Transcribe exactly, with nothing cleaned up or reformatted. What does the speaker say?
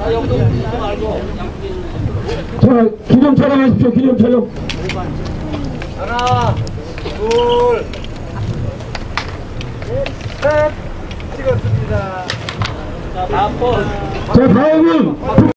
자, 기념 촬영하십시오. 기념 촬영. 하나, 둘, 셋, 찍었습니다. 자, 다음 번. 자, 다음은